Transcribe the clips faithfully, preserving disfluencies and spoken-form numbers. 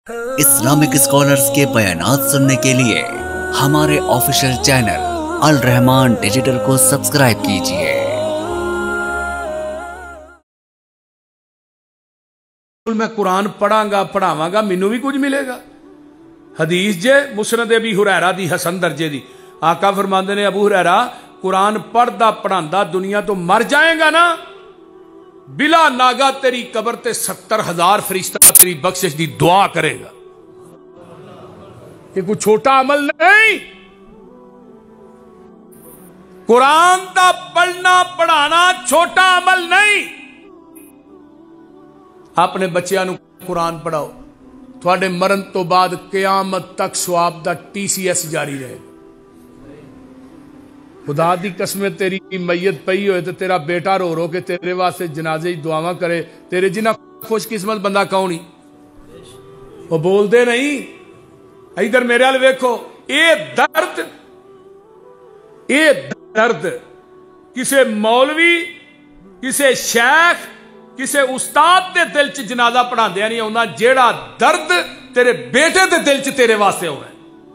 Islamic scholars کے بیانات سننے کے لیے ہمارے آفیشیل چینل الرحمان ڈیجیٹل کو سبسکرائب کیجئے۔ میں قرآن پڑھاں گا پڑھاواں گا مینوں بھی کچھ ملے گا۔ حدیث جے مسند ابی ہریرہ دی حسن درجے دی، آقا فرماندے نے ابو ہریرہ قرآن پڑھدا پڑھاندا دنیا تو مر جائے گا نا، بلا ناگا تیری قبر تے ستر ہزار فرشتہ تیری بخشش دی دعا کرے گا۔ یہ کوئی چھوٹا عمل نہیں، قرآن دا پڑھنا پڑھانا چھوٹا عمل نہیں۔ اپنے بچیاں نو قرآن پڑھاؤ، تھوڑے مرن تو بعد قیامت تک ثواب دا ٹی سی ایس جاری رہے گا۔ خدا دی قسم تیری میت پئی ہوئے تو تیرا بیٹا رو رو کے تیرے واسطے جنازے دعاواں کرے، تیرے جنہ خوش قسمت بندہ کون ہی وہ بول دے نہیں۔ ادھر میرے حال ویکھو، اے درد اے درد کسے مولوی کسے شیخ کسے استاد دے دل چ جنازہ پڑھا دیا نہیں ہونا، جیڑا درد تیرے بیٹے دے دل چ تیرے واسطے ہونا ہے۔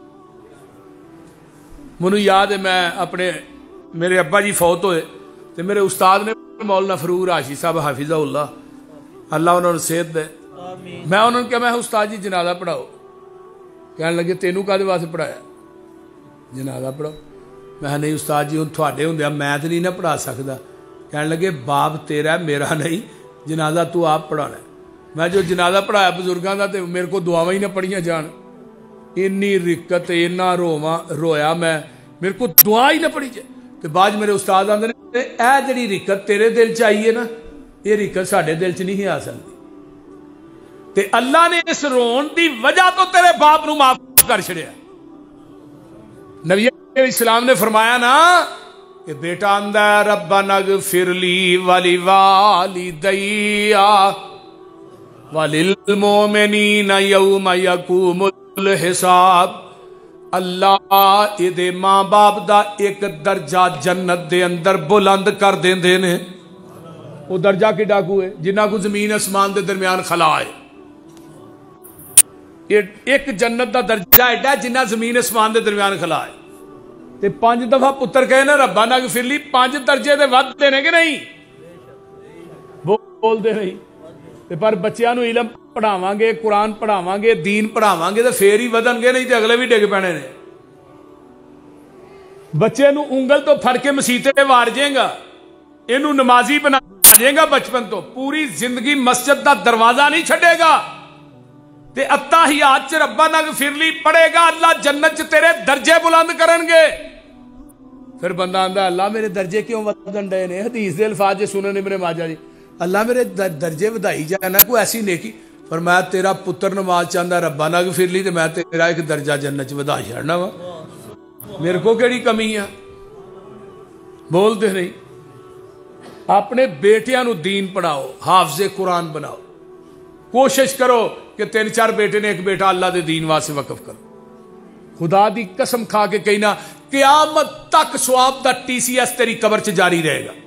منو یاد ہے میں اپنے میرے ابا جی فوت ہوئے تو میرے استاد نے مولانا فروغ راشد صاحب حافظہ اللہ اللہ انہوں نے صحت دے، میں انہوں نے کہا میں استاد جی جنازہ پڑھاؤ، کہنے لگے تینوں کہتے واسطے پڑھایا جنازہ پڑھاؤ؟ میں نہیں استاد جی ہوں تھوڑے ہوں میں تو نہیں نہ پڑھا سکتا۔ کہنے لگے باپ تیرا میرا نہیں، جنازہ تو آپ پڑھانا ہے۔ میں جو جنازہ پڑھایا بزرگاں دا تے میرے کو دعاواں ہی نہ پڑھیاں جان، انی رکت اینا رواں رویا میں، میرے کو دعا ہی نہ پڑھی جائے۔ تو بعد میرے استاد آندے نے اے جڑی رکت تیرے دل چاہیے نا، یہ رکت ساڈے دل چ نہیں آ سکتی، تے اللہ نے اس رون دی وجہ تو تیرے باپ نو معاف کر چھڑیا۔ نبی اسلام نے فرمایا نا کہ بیٹا اندہ ربنا اغفر لی ولی والدی وللمؤمنین یوم یقوم الحساب، اللہ ادھے ماں باپ دا ایک درجہ جنت دے اندر بلند کر دین دے نے۔ وہ درجہ کی ڈاکو ہے جنہ کو زمین اسمان دے درمیان خلا ہے، ایک جنت دا درجہ ایڈا جنہ زمین اسمان دے درمیان خلا ہے۔ تے پانچ دفعہ پتر کہے نا ربنا اغفر لی، پانچ درجے دے ود دینے کے نہیں بول دے نہیں۔ تے پر بچیاں نو علم پڑھاواں گے، قرآن پڑھاواں گے، دین پڑھاواں گے تے پھر ہی ودن گے، نہیں تے اگلے بھی ڈگ پینے نے۔ بچے نو انگل تو پھڑ کے مسیتے وار جائے گا، اینو نمازی بنا جائے گا بچپن تو، پوری زندگی مسجد دا دروازہ نہیں چھڑے گا، تے اتحیات چ ربنا اغفر لی پڑھے گا، اللہ جنت چ تیرے درجے بلند کرن گے۔ پھر بندہ آندا اللہ میرے درجے کیوں ودن ڈے نے؟ حدیث دے الفاظ جے سنن ابن ماجہ جی، اللہ میرے درجے ودائی جانا کوئی ایسی نیکی، فرمایا تیرا پتر نماز چاہندا ربنا اغفر لی تے میں تیرا ایک درجہ جنت چ ودا چھڑنا وا، میرے کو کیڑی کمی ہے؟ بول دے نہیں۔ اپنے بیٹیاں نو دین پڑھاؤ، حافظ قرآن بناؤ، کوشش کرو کہ تین چار بیٹے نے ایک بیٹا اللہ دے دین واسطے وقف کرو۔ خدا دی قسم کھا کے کہنا قیامت تک ثواب دا ٹی سی ایس تیری قبر چ جاری رہے گا۔